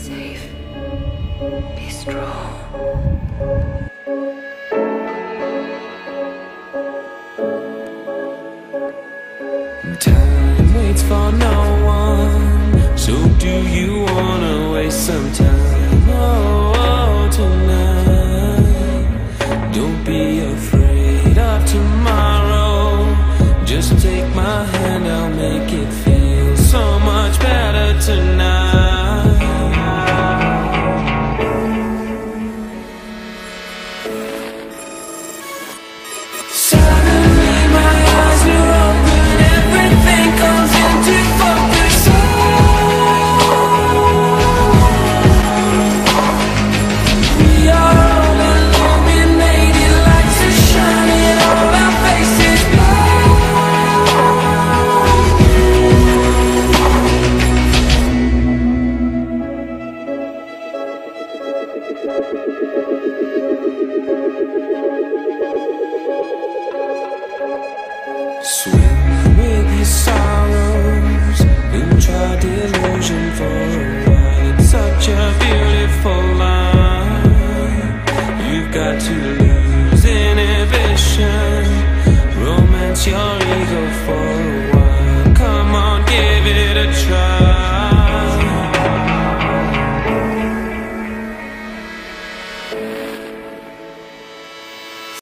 safe. Be strong. Time waits for no one, so do you wanna waste some time? Oh, tonight. Don't be afraid of tomorrow. Just take my hand, I'll make it feel so much better tonight. Suddenly my eyes are open, everything comes into focus. We are all illuminated, lights are shining on our faces. Sweet.